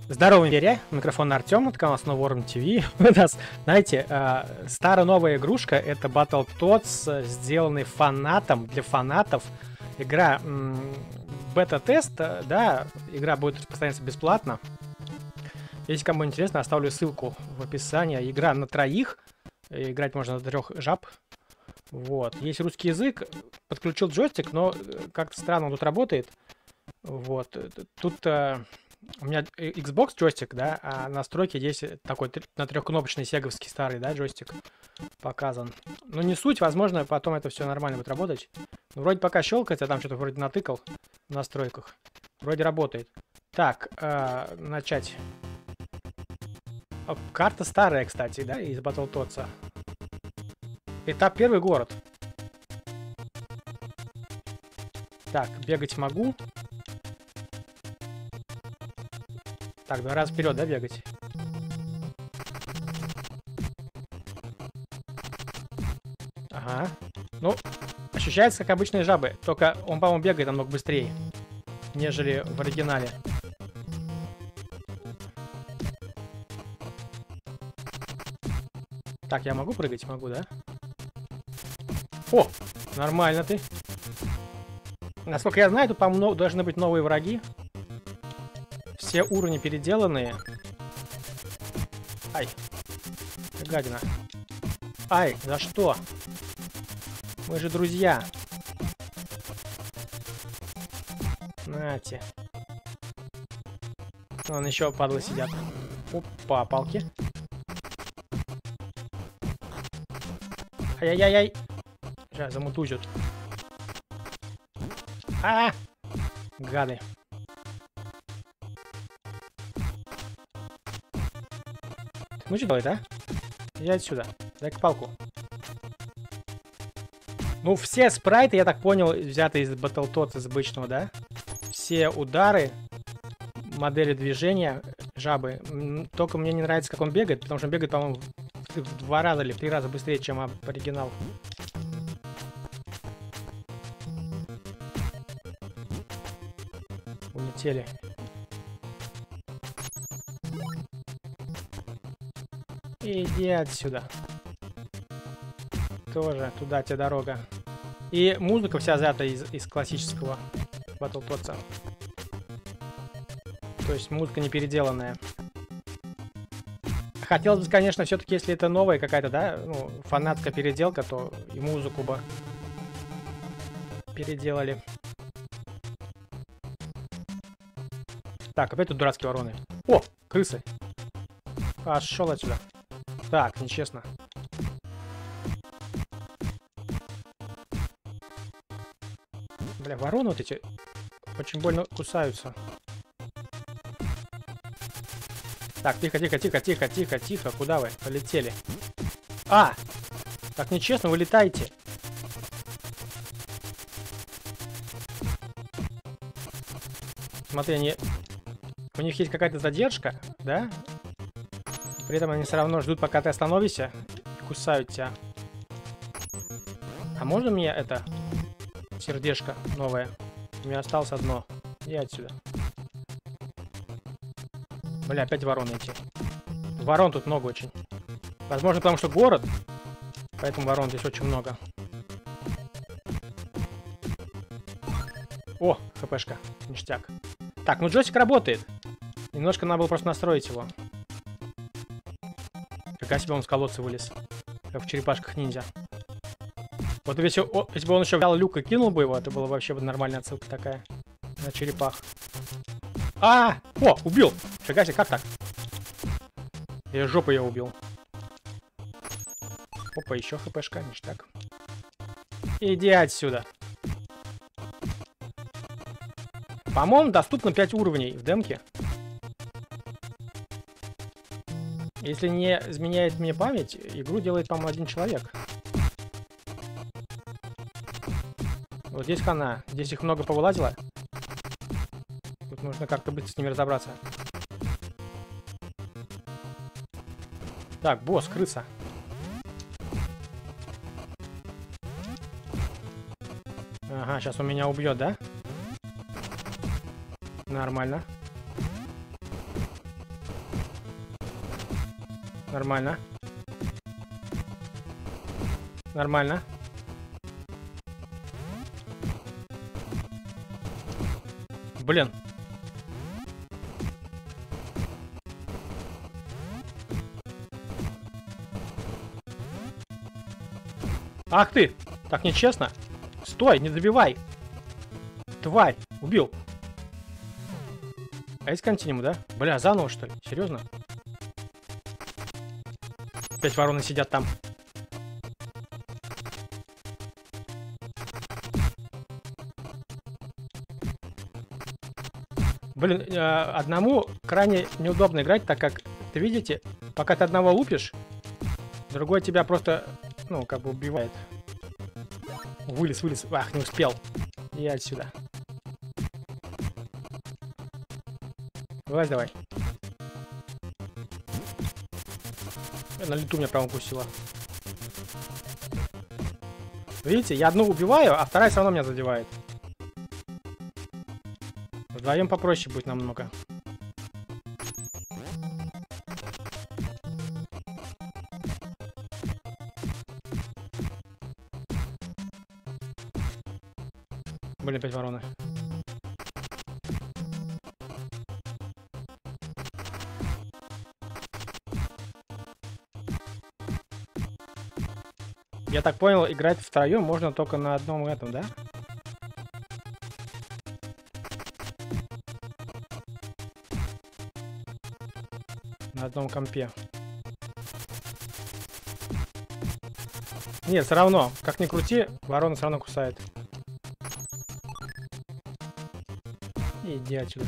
Здорово, Веря. Микрофон Артем, это канал снова Worm TV. У нас, знаете, старая новая игрушка, это Battletoads, сделанный фанатом, для фанатов. Игра бета-тест, да, игра будет распространяться бесплатно. Если кому интересно, оставлю ссылку в описании. Игра на 3, играть можно на 3 жаб. Вот, есть русский язык, подключил джойстик, но как-то странно он тут работает. Вот, тут... У меня Xbox джойстик, да, а настройки здесь такой на 3-кнопочный сеговский старый, да, джойстик показан. Но не суть, возможно, потом это все нормально будет работать. Ну, вроде пока щелкается, там что-то вроде натыкал в настройках. Вроде работает. Так, начать. Карта старая, кстати, да, из Battletoads. Этап 1, город. Так, бегать могу. Так, 2 раза вперед, да, бегать? Ага. Ну, ощущается, как обычные жабы. Только он, по-моему, бегает намного быстрее, нежели в оригинале. Так, я могу прыгать? Могу, да? О, нормально ты. Насколько я знаю, тут, по-моему, должны быть новые враги. Все уровни переделанные. Ай. Гадина. Ай, за что? Мы же друзья. Нате. Вон еще падлы сидят. Опа, палки. Ай-яй-яй-яй. Сейчас замутузят. Гады. Ну что делать, а? Иди отсюда. Дай-ка палку. Ну, все спрайты, я так понял, взяты из Battletoads, из обычного, да? Все удары, модели движения жабы. Только мне не нравится, как он бегает, потому что он бегает, по-моему, в 2 раза или в 3 раза быстрее, чем оригинал. Улетели. Иди отсюда. Тоже туда тебе дорога. И музыка вся взята из классического Battletoads. То есть музыка не переделанная. Хотелось бы, конечно, все-таки, если это новая какая-то, да, ну, фанатская переделка, то и музыку бы переделали. Так, опять тут дурацкие вороны. О, крысы. Пошел отсюда. Так, нечестно. Бля, вороны вот эти очень больно кусаются. Так, тихо, тихо, тихо, тихо, тихо, тихо. Куда вы полетели? А! Так нечестно, вы летаете. Смотри, они... У них есть какая-то задержка, да? При этом они все равно ждут, пока ты остановишься, и кусают тебя. А можно мне это сердечко новое? У меня осталось одно. И отсюда. Бля, опять вороны эти. Ворон тут много очень. Возможно, потому что город. Поэтому ворон здесь очень много. О, хпшка. Ништяк. Так, ну джойстик работает. Немножко надо было просто настроить его. Как себе он с колодца вылез. Как в черепашках ниндзя. Вот если бы он еще взял люк и кинул бы его, это была вообще бы нормальная отсылка такая. На черепах. О, убил! Фига себе, как так? Я жопу ее убил. Опа, еще хпшка, ништяк. Иди отсюда. По-моему, доступно 5 уровней в демке. Если не изменяет мне память, игру делает, по-моему, 1 человек. Вот здесь хана. Здесь их много повылазило. Тут нужно как-то быстро с ними разобраться. Так, босс, крыса. Ага, сейчас он меня убьет, да? Нормально. Нормально. Нормально. Блин. Ах ты! Так нечестно. Стой, не добивай. Тварь, убил. А есть континуум, да? Бля, заново что ли? Серьезно? Опять вороны сидят там. Блин, одному крайне неудобно играть, так как, ты видите, пока ты одного лупишь, другой тебя просто, ну, как бы убивает. Вылез. Ах, не успел. И отсюда. Вылазь давай. На лету меня прямо укусила. Видите, я одну убиваю, а вторая все равно меня задевает. Вдвоем попроще будет намного. Блин, опять вороны. Я так понял, играть втроем можно только на одном этом, да? На одном компе. Нет, все равно, как ни крути, ворона все равно кусает. Иди отсюда.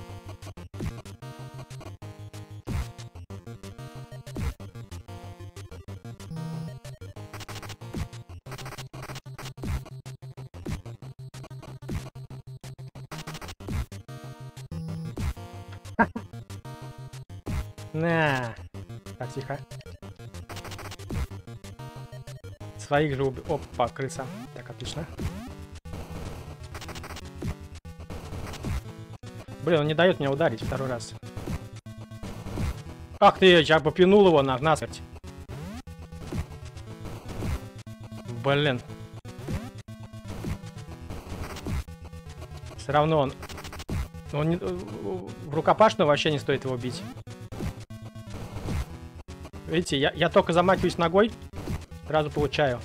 На. Так, тихо. Своих же убил. Опа, крыса. Так, отлично. Блин, он не дает меня ударить второй раз. Ах ты, я попинул его насмерть. Блин. Все равно он не, в рукопашную вообще не стоит его бить. Видите, я только замахиваюсь ногой, сразу получаю.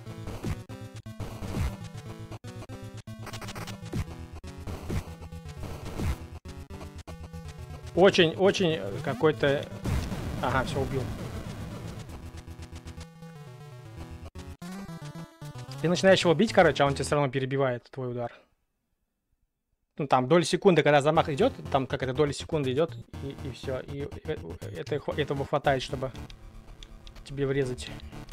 Очень какой-то... Ага, все, убил. Ты начинаешь его бить, короче, а он тебя все равно перебивает, твой удар. Ну, там, доля секунды, когда замах идет, там какая-то доля секунды идет, и все. И этого хватает, чтобы тебе врезать.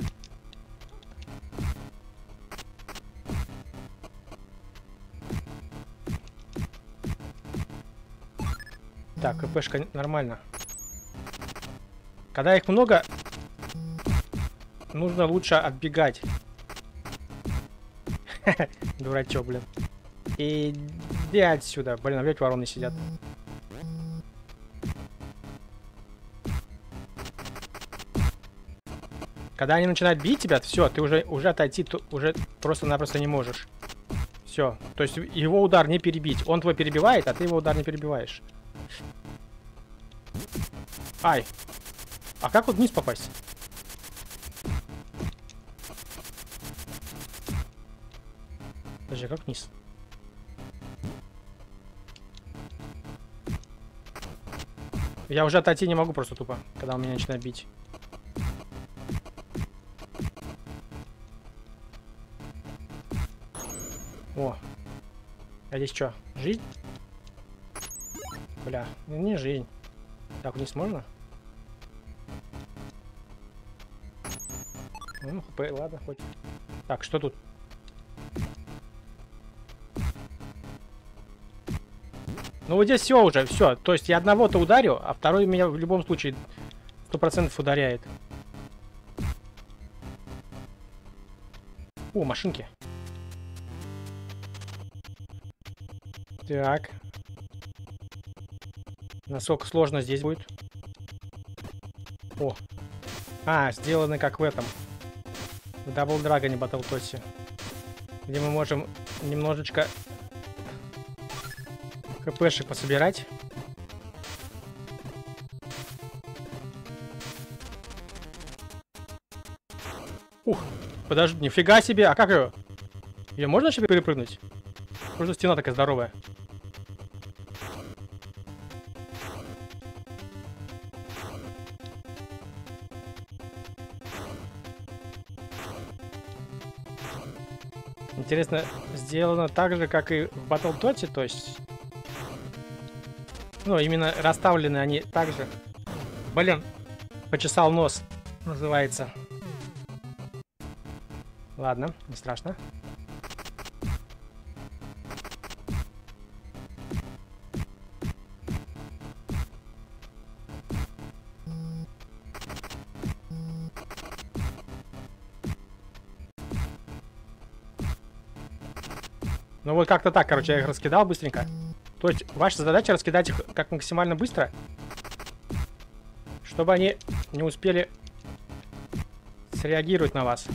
Так, КПшка нормально. Когда их много, нужно лучше отбегать. Дурачок, блин. Иди отсюда. Блин, опять вороны сидят. Когда они начинают бить тебя, все, ты уже отойти уже просто-напросто не можешь. Все. То есть его удар не перебить. Он твой перебивает, а ты его удар не перебиваешь. Ай. А как вот вниз попасть? Подожди, как вниз? Я уже отойти не могу просто тупо, когда он меня начинает бить. О. А здесь что? Жизнь? Бля, не жизнь. Так, вниз можно? Ну, хп, ладно, хоть. Так, что тут? Ну вот здесь все уже, все. То есть я одного-то ударю, а второй меня в любом случае 100% ударяет. О, машинки. Так. Насколько сложно здесь будет? О. А, сделаны как в этом. В Double Dragon Battletoads. Где мы можем немножечко хпшек пособирать. Ух, подожди, нифига себе. А как ее? Ее можно себе перепрыгнуть? Просто стена такая здоровая. Интересно, сделано так же, как и в Battletoads, то есть... Ну, именно расставлены они так же. Блин, почесал нос, называется. Ладно, не страшно. Ну вот как-то так, короче, я их раскидал быстренько. То есть ваша задача раскидать их как максимально быстро, чтобы они не успели среагировать на вас.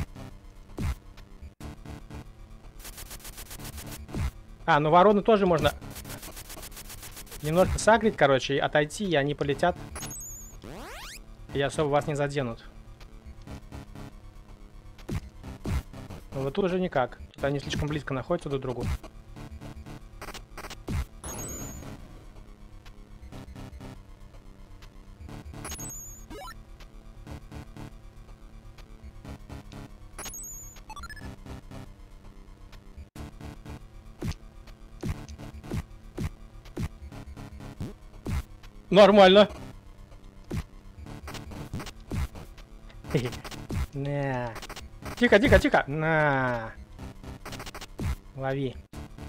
А, ну вороны тоже можно немножко сагрить, короче, и отойти, и они полетят. И особо вас не заденут. Но вот тут уже никак. Тут они слишком близко находятся друг к другу. Нормально. На. Тихо, тихо, тихо. На. Лови.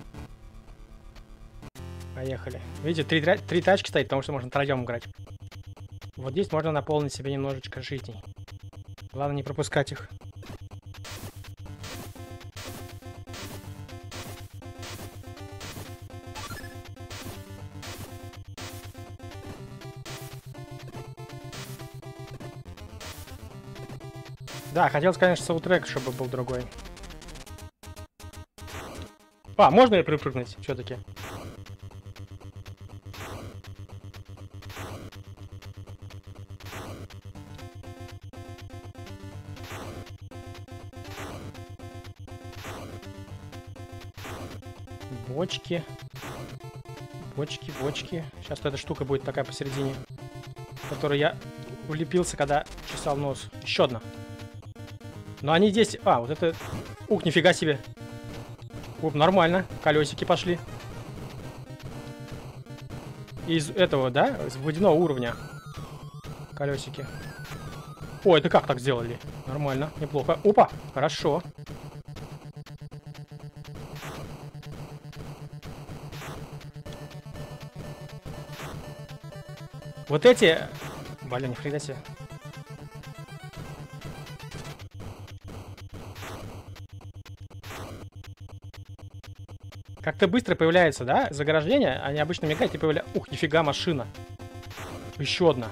Поехали. Видите, три тачки стоит, потому что можно троем играть. Вот здесь можно наполнить себе немножечко жизней. Главное не пропускать их. Да, хотелось, конечно, саундтрек, чтобы был другой. А, можно и припрыгнуть все-таки? Бочки. Бочки, бочки. Сейчас эта штука будет такая посередине, в которой я влепился, когда чесал нос. Еще одна. Но они здесь... А, вот это... Ух, нифига себе. Оп, нормально. Колесики пошли. Из этого, да? Из водяного уровня. Колесики. О, это как так сделали? Нормально, неплохо. Опа, хорошо. Вот эти... Блин, нифига себе. Как-то быстро появляется, да? Заграждение. Они обычно мигают и появляются... Ух, нифига, машина. Еще одна.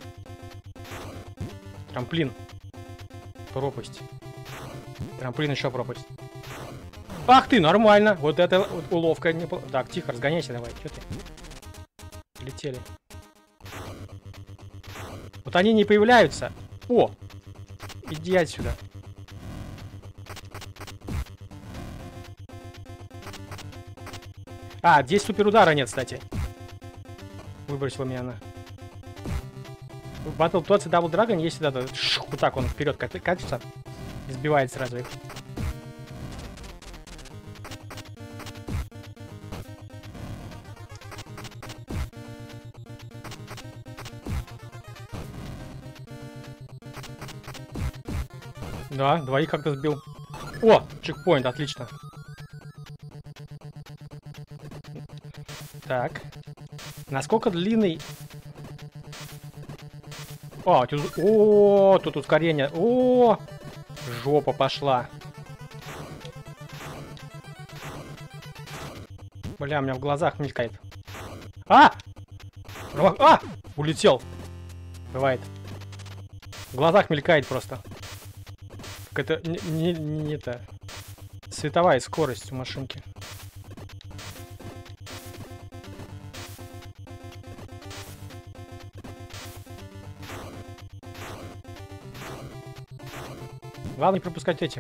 Трамплин. Пропасть. Трамплин, еще пропасть. Ах ты, нормально. Вот это вот уловка. Так, тихо, разгоняйся давай. Че ты? Летели. Вот они не появляются. О! Иди отсюда. А, здесь суперудара нет, кстати. Выбросила меня на... В Battletoads и Double Dragon есть всегда вот так он вперед катится. И сбивает сразу их. Да, двоих как-то сбил. О, чекпоинт, отлично. Так. Насколько длинный... О, тут ускорение. О, жопа пошла. Бля, у меня в глазах мелькает. А! Улетел. Бывает. В глазах мелькает просто. Как это не это. Световая скорость у машинки. Главное не пропускать эти.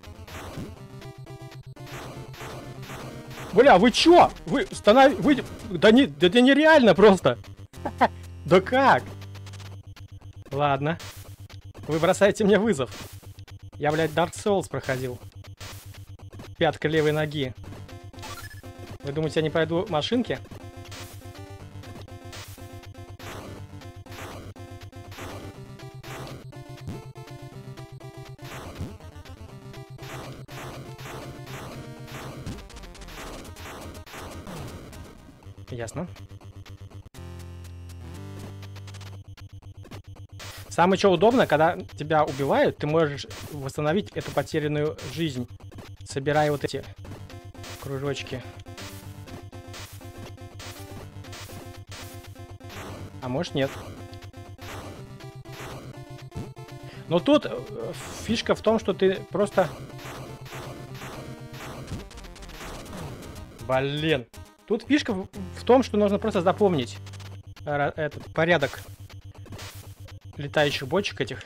Бля, вы чё? Вы вы... Да это нереально просто. Да как? Ладно. Вы бросаете мне вызов. Я, блядь, Dark Souls проходил. Пятка левой ноги. Вы думаете, я не пройду машинки? Ясно. Самое что удобно, когда тебя убивают, ты можешь восстановить эту потерянную жизнь, собирая вот эти кружочки. А может нет. Но тут фишка в том, что ты просто... Блин. Тут фишка в том, что нужно просто запомнить этот порядок летающих бочек этих.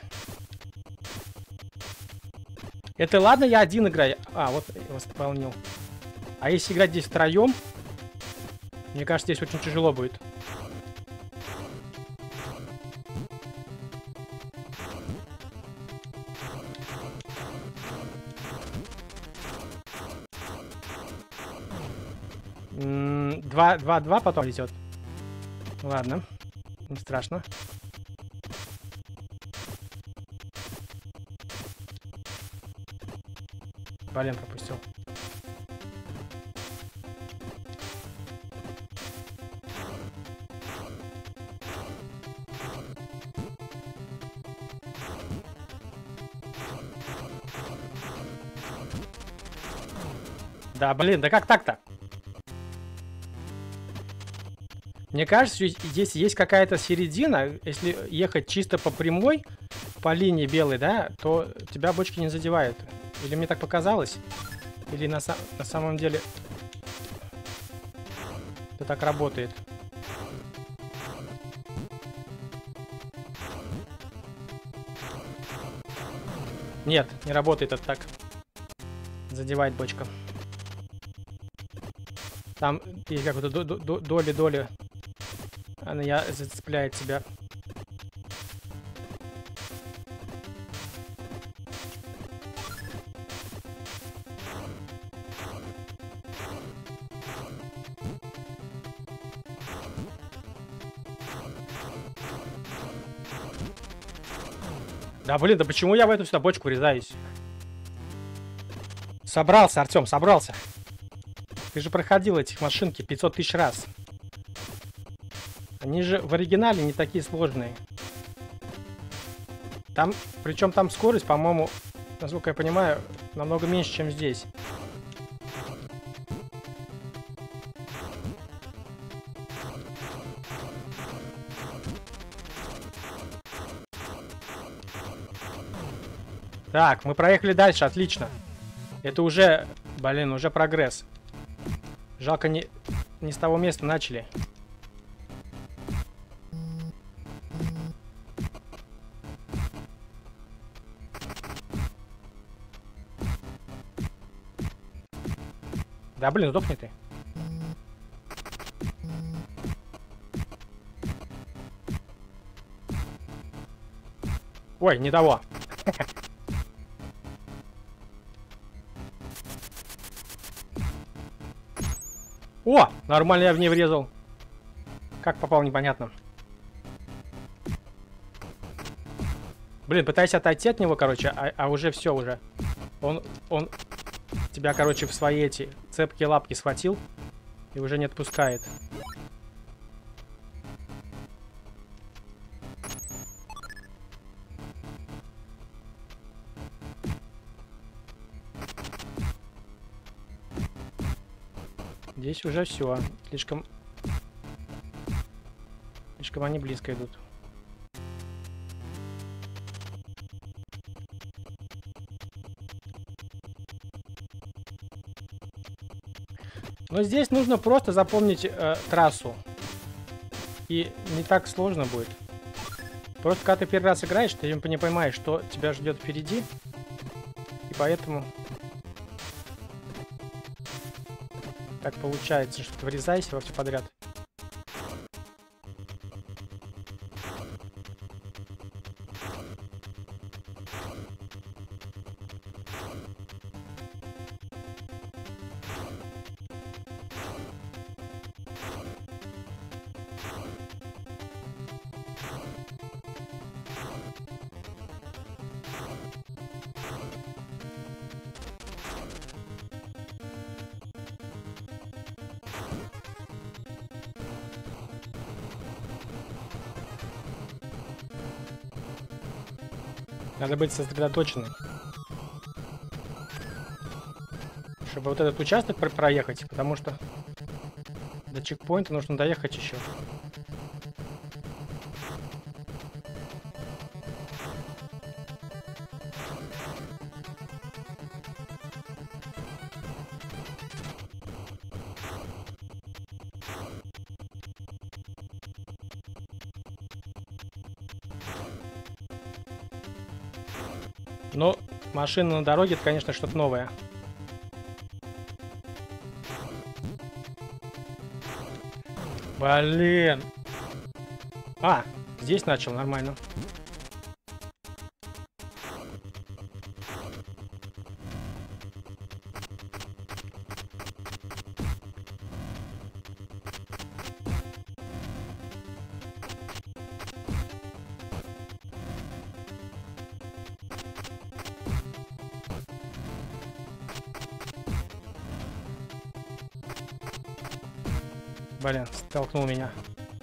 Это ладно, я один играю. А, вот восполнил. А если играть здесь втроем, мне кажется, здесь очень тяжело будет. Два потом летет. Ладно, не страшно. Блин, пропустил. Да, блин, да как так-то? Мне кажется, здесь есть какая-то середина. Если ехать чисто по прямой, по линии белой, да, то тебя бочки не задевают. Или мне так показалось? Или на самом деле это так работает? Нет, не работает это так. Задевает бочка. Там есть как-то доли. Она зацепляет тебя. Да блин, да почему я в эту сюда бочку врезаюсь? Собрался, Артем, собрался. Ты же проходил этих машинки 500 тысяч раз. Они же в оригинале не такие сложные. Там, причем там скорость, по-моему, насколько я понимаю, намного меньше, чем здесь. Так, мы проехали дальше, отлично. Это уже, блин, уже прогресс. Жалко, не с того места начали. Да, блин, сдохни ты. Ой, не того. О, нормально я в ней врезал. Как попал, непонятно. Блин, пытаюсь отойти от него, короче, а уже все уже. Он тебя, короче, в свои эти цепкие лапки схватил и уже не отпускает. Здесь уже все. Слишком они близко идут. Но здесь нужно просто запомнить трассу. И не так сложно будет. Просто когда ты первый раз играешь, ты не понимаешь, что тебя ждет впереди. И поэтому так получается, что ты врезайся во все подряд. Надо быть сосредоточенным, чтобы вот этот участок проехать, потому что до чекпоинта нужно доехать еще. Но машина на дороге, это, конечно, что-то новое. Блин. А, здесь начал, нормально. Блин, столкнул меня.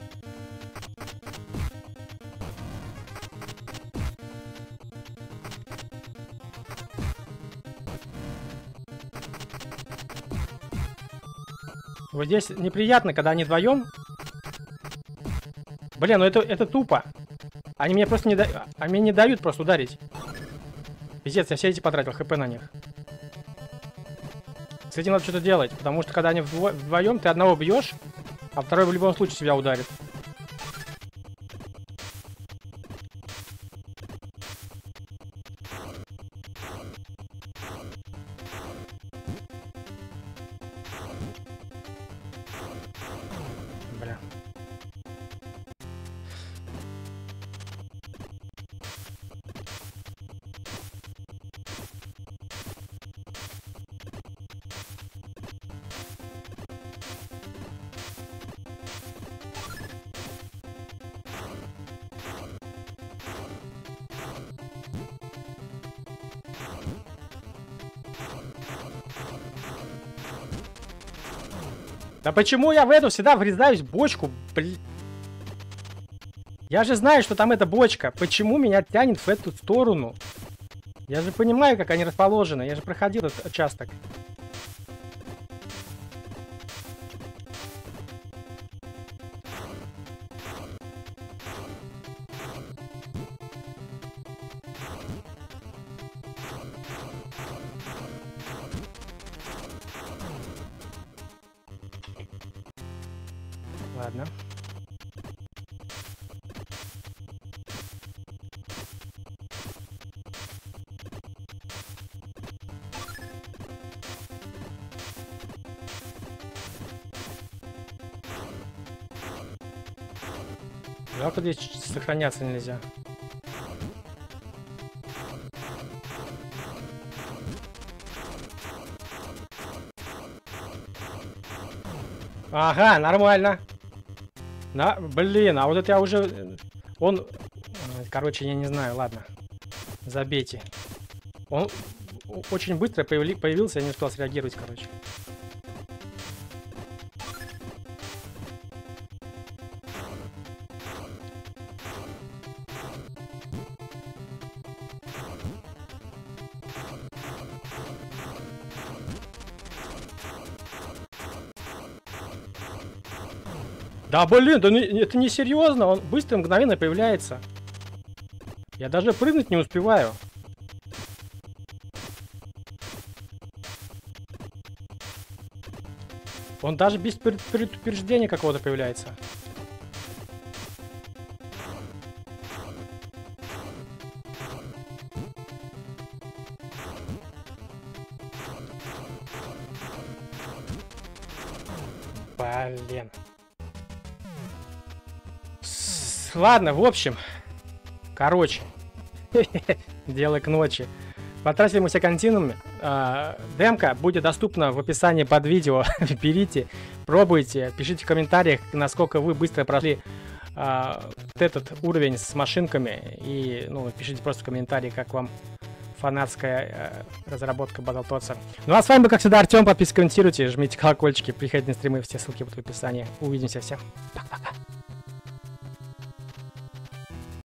Вот здесь неприятно, когда они вдвоем. Блин, ну это тупо. Они мне просто не дают. Они мне не дают просто ударить. Пиздец, я все эти потратил хп на них. С этим надо что-то делать, потому что когда они вдвоем, ты одного бьешь, а второй в любом случае себя ударит. Бля. Да почему я в эту всегда врезаюсь в бочку, блин? Я же знаю, что там эта бочка. Почему меня тянет в эту сторону? Я же понимаю, как они расположены. Я же проходил этот участок. Ладно. Жалко, здесь сохраняться нельзя. Ага, нормально. Блин, а вот это я уже... Он... Короче, я не знаю, ладно. Забейте. Он очень быстро появился, я не успел среагировать, короче. Да блин, да это не серьезно, он быстро, мгновенно появляется. Я даже прыгнуть не успеваю. Он даже без предупреждения какого-то появляется. Блин. Ладно, в общем. Короче. Дело к ночи. Потратили мы все континууме. Демка будет доступна в описании под видео. Берите, пробуйте, пишите в комментариях, насколько вы быстро прошли вот этот уровень с машинками. И ну, пишите просто в комментарии, как вам фанатская разработка Battletoads. Ну а с вами был, как всегда, Артем. Подписывайтесь, комментируйте, жмите колокольчики, приходите на стримы, все ссылки будут в описании. Увидимся всем. Пока-пока.